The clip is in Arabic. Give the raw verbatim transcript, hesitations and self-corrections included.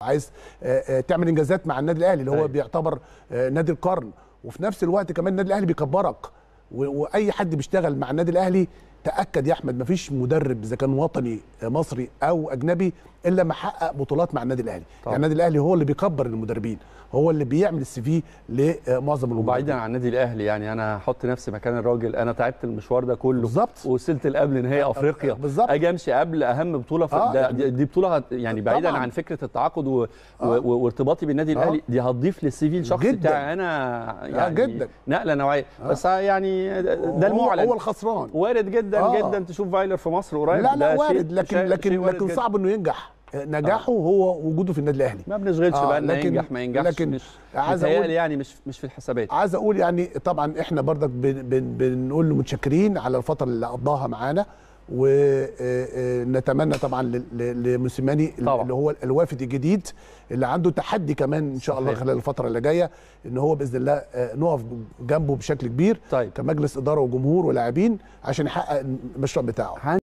عايز تعمل انجازات مع النادي الاهلي اللي هو بيعتبر نادي القرن، وفي نفس الوقت كمان النادي الاهلي بيكبرك، واي حد بيشتغل مع النادي الاهلي تاكد يا احمد مفيش مدرب اذا كان وطني مصري او اجنبي الا ما حقق بطولات مع النادي الاهلي. طبعا. يعني النادي الاهلي هو اللي بيكبر المدربين، هو اللي بيعمل السي في لمعظم المدربين. وبعيدا عن النادي الاهلي يعني انا هحط نفسي مكان الراجل، انا تعبت المشوار ده كله بالظبط، ووصلت لقبل نهائي افريقيا بالظبط، اجي امشي قبل اهم بطوله في آه. دي, دي بطوله يعني بعيدا طبعا. عن فكره التعاقد و... آه. وارتباطي بالنادي الاهلي، آه. دي هتضيف للسي في الشخصي بتاعي انا يعني آه جدا. نقله نوعيه. آه. بس يعني ده المعلن، هو الخسران وارد جدا آه. جدا تشوف فايلر في مصر قريب. لا لا وارد، لكن شيء لكن شيء لكن صعب انه ينجح. نجاحه آه. هو وجوده في النادي الاهلي، ما بنشغلش آه بالنا ينجح ما ينجحش، لكن مش عايز اقول يعني مش مش في الحسابات. عايز اقول يعني طبعا احنا برضك بن بن بنقول له متشكرين على الفتره اللي قضاها معانا، ونتمنى طبعا لموسيماني اللي هو الوافد الجديد اللي عنده تحدي كمان ان شاء الله خلال الفتره اللي جايه، ان هو باذن الله نقف جنبه بشكل كبير. طيب. كمجلس اداره وجمهور ولاعبين عشان يحقق المشروع بتاعه.